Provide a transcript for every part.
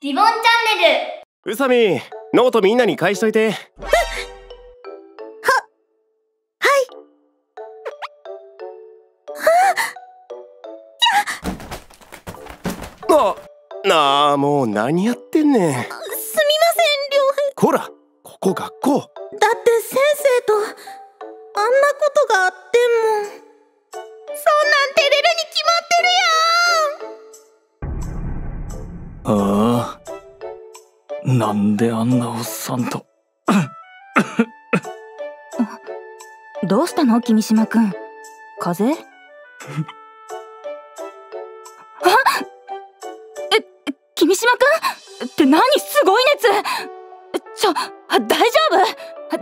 リボンチャンネル。 宇佐美、ノートみんなに返しといて。なあ、もう何やってんねん。 すみません、良平。 こら、ここ学校。 だって先生とあんなことがあっても、そんなん照れるに決まってるやん。 ああ、なんであんなおっさんと。 どうしたの君島くん、風邪？君島くんって何？すごい熱！大丈夫？誰か！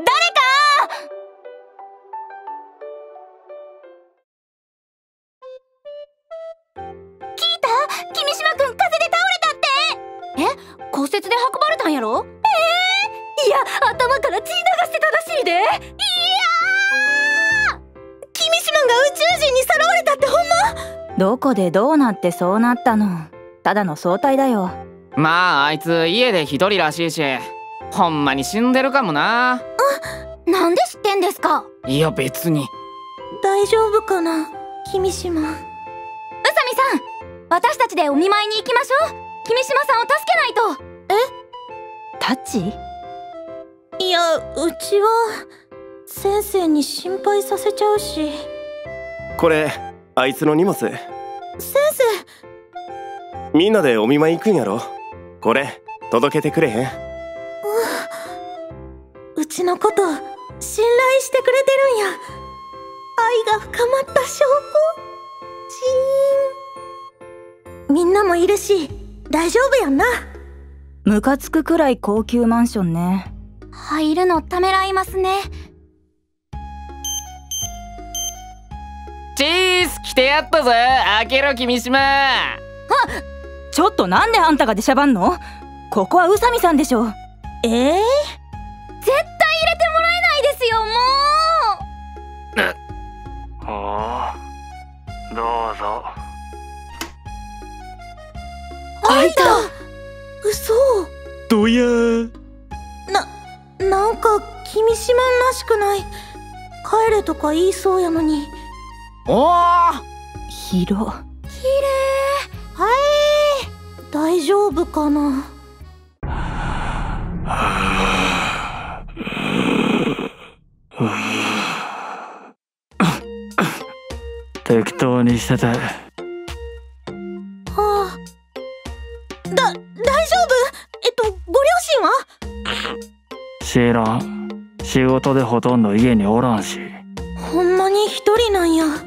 聞いた？君島くん風邪で倒れたって。骨折で運ばれたんやろ？いや、頭から血流してたらしいで。いやー！ 君島が宇宙人にさらわれたってほんま？ どこでどうなってそうなったの？ただの相対だよ。 まああいつ家で一人らしいし、ほんまに死んでるかもな。 なんで知ってんですか？ いや別に。 大丈夫かな、君島。宇佐美さん、私たちでお見舞いに行きましょう。君島さんを助けないと。タッチ？ いや、うちは先生に心配させちゃうし。 これあいつの荷物。 先生、 みんなでお見舞い行くんやろ。これ届けてくれへん？ うちのこと信頼してくれてるんや。愛が深まった証拠。みんなもいるし大丈夫やんな。 ムカつくくらい高級マンションね。 入るのためらいますね。 チーズ来てやったぞ。開けろ君島。 ちょっとなんであんたが出しゃばんの？ここは宇佐美さんでしょ。 絶対入れてもらえないですよ、もう。 おお、どうぞ。 開いた。嘘。 どやー。 なんか君島らしくない。帰れとか言いそうやのに。 おお、 広。 綺麗。はい、大丈夫かな。 適当にしてて。 はあ。大丈夫？ご両親は？ 知らん。仕事でほとんど家におらんし。 ほんまに一人なんや。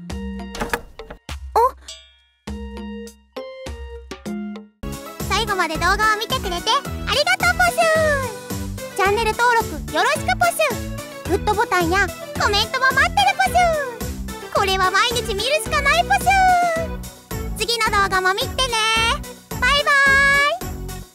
最後まで動画を見てくれてありがとうポスー。チャンネル登録よろしくポスー。グッドボタンやコメントも待ってるポスー。これは毎日見るしかないポスー。次の動画も見てね。